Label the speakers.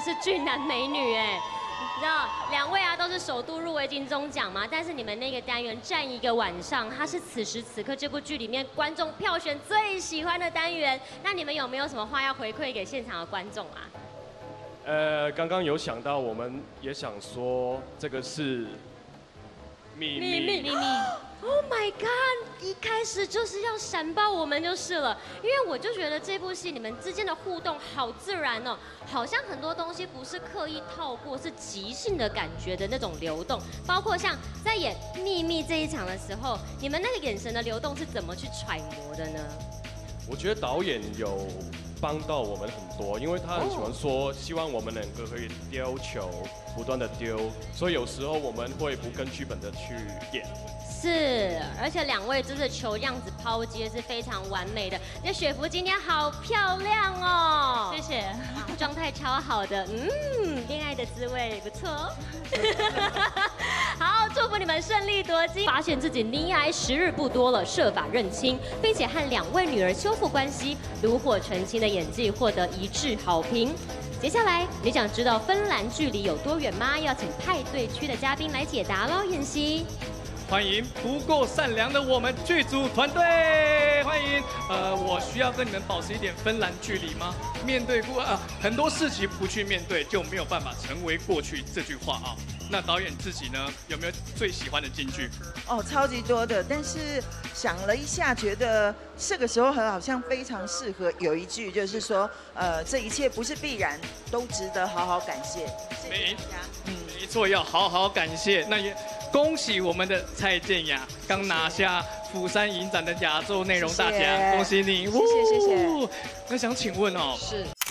Speaker 1: 是俊男美女哎。 你知道2位啊都是首度入围金钟奖嘛，但是你们那个单元站一个晚上，它是此时此刻这部剧里面观众票选最喜欢的单元。那你们有没有什么话要回馈给现场的观众啊？
Speaker 2: 刚刚有想到，我们也想说这个是秘密。Oh my god！ 一开始就是要闪爆我们就是了，因为我就觉得这部戏你们之间的互动好自然哦，好像很多东西不是刻意套过，是即兴的感觉的那种流动，包括像在演秘密这一场的时候，你们那个眼神的流动是怎么去揣摩的呢？我觉得导演有帮到我们很多，因为他很喜欢说，希望我们两个可以丢球，不断的丢，所以有时候我们会不跟剧本的去演。
Speaker 1: 是，而且2位就是球样子抛接是非常完美的。那雪芙今天好漂亮哦，
Speaker 3: 谢谢，
Speaker 1: 状态超好的，恋爱的滋味不错哦。好，祝福你们顺利夺金，发现自己溺爱时日不多了，设法认清，并且和2位女儿修复关系，炉火纯青的演技获得一致好评。 接下来，你想知道芬兰距离有多远吗？要请派对区的嘉宾来解答喽，妍希。
Speaker 4: 欢迎不够善良的我们剧组团队，欢迎。我需要跟你们保持一点芬兰距离吗？面对过很多事情不去面对，就没有办法成为过去这句话啊。那导演自己呢，有没有最喜欢的金句？
Speaker 5: 哦，超级多的，但是想了一下，觉得这个时候好像非常适合有一句，就是说，这一切不是必然，都值得好好感谢。谢谢大家。
Speaker 4: 没错，要好好感谢。那也恭喜我们的蔡健雅刚拿下釜山影展的亚洲内容大奖，恭喜你！
Speaker 5: 谢谢谢谢。
Speaker 4: 那想请问哦，
Speaker 5: 是。